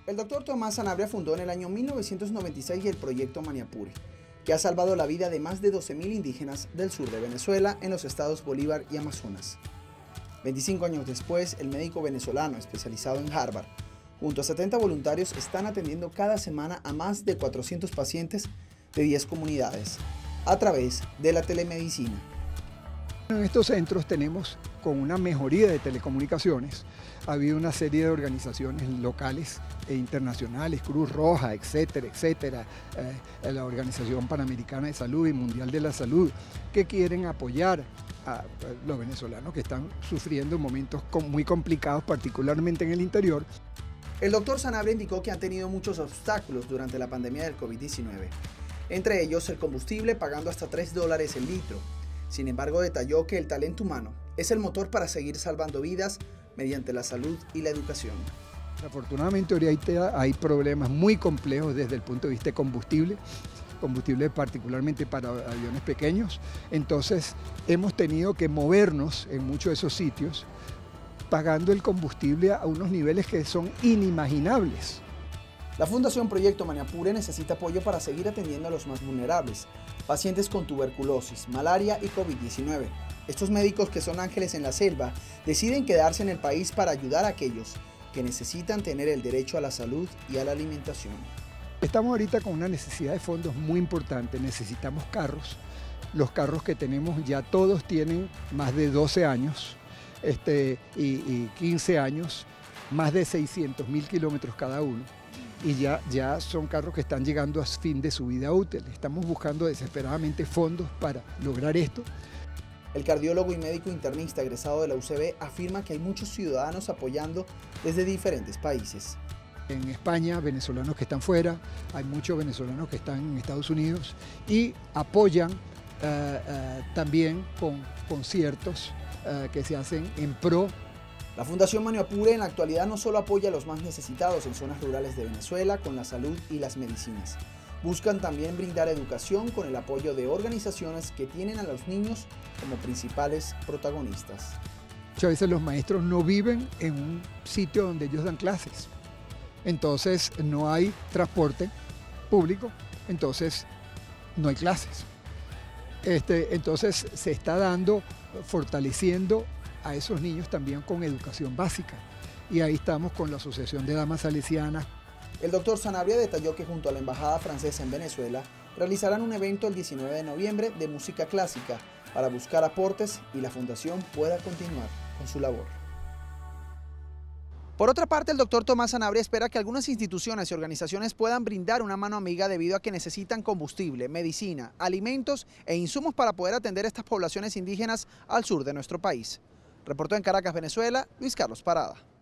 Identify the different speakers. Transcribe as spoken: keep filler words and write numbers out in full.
Speaker 1: El doctor Tomás Sanabria fundó en el año mil novecientos noventa y seis el proyecto Maniapure, que ha salvado la vida de más de doce mil indígenas del sur de Venezuela en los estados Bolívar y Amazonas. veinticinco años después, el médico venezolano especializado en Harvard, junto a setenta voluntarios, están atendiendo cada semana a más de cuatrocientos pacientes de diez comunidades, a través de la telemedicina.
Speaker 2: En estos centros tenemos, con una mejoría de telecomunicaciones, ha habido una serie de organizaciones locales e internacionales, Cruz Roja, etcétera, etcétera, eh, la Organización Panamericana de Salud y Mundial de la Salud, que quieren apoyar a los venezolanos que están sufriendo momentos muy complicados, particularmente en el interior.
Speaker 1: El doctor Sanabria indicó que han tenido muchos obstáculos durante la pandemia del COVID diecinueve, entre ellos el combustible pagando hasta tres dólares el litro. Sin embargo, detalló que el talento humano es el motor para seguir salvando vidas mediante la salud y la educación.
Speaker 2: Afortunadamente ahorita hay problemas muy complejos desde el punto de vista de combustible, combustible particularmente para aviones pequeños, entonces hemos tenido que movernos en muchos de esos sitios pagando el combustible a unos niveles que son inimaginables.
Speaker 1: La Fundación Proyecto Maniapure necesita apoyo para seguir atendiendo a los más vulnerables, pacientes con tuberculosis, malaria y COVID diecinueve. Estos médicos, que son ángeles en la selva, deciden quedarse en el país para ayudar a aquellos que necesitan tener el derecho a la salud y a la alimentación.
Speaker 2: Estamos ahorita con una necesidad de fondos muy importante, necesitamos carros. Los carros que tenemos ya todos tienen más de doce años este, y, y quince años, más de seiscientos mil kilómetros cada uno. Y ya, ya son carros que están llegando a fin de su vida útil. Estamos buscando desesperadamente fondos para lograr esto.
Speaker 1: El cardiólogo y médico internista egresado de la U C B afirma que hay muchos ciudadanos apoyando desde diferentes países.
Speaker 2: En España, venezolanos que están fuera, hay muchos venezolanos que están en Estados Unidos y apoyan uh, uh, también con conciertos uh, que se hacen en pro.
Speaker 1: La Fundación Maniapure en la actualidad no solo apoya a los más necesitados en zonas rurales de Venezuela con la salud y las medicinas. Buscan también brindar educación con el apoyo de organizaciones que tienen a los niños como principales protagonistas.
Speaker 2: Muchas veces los maestros no viven en un sitio donde ellos dan clases. Entonces no hay transporte público, entonces no hay clases. Este, entonces se está dando, fortaleciendo a esos niños también con educación básica. Y ahí estamos con la Asociación de Damas Salesianas.
Speaker 1: El doctor Sanabria detalló que junto a la Embajada Francesa en Venezuela realizarán un evento el diecinueve de noviembre de música clásica para buscar aportes y la fundación pueda continuar con su labor. Por otra parte, el doctor Tomás Sanabria espera que algunas instituciones y organizaciones puedan brindar una mano amiga debido a que necesitan combustible, medicina, alimentos e insumos para poder atender a estas poblaciones indígenas al sur de nuestro país. Reportó en Caracas, Venezuela, Luis Carlos Parada.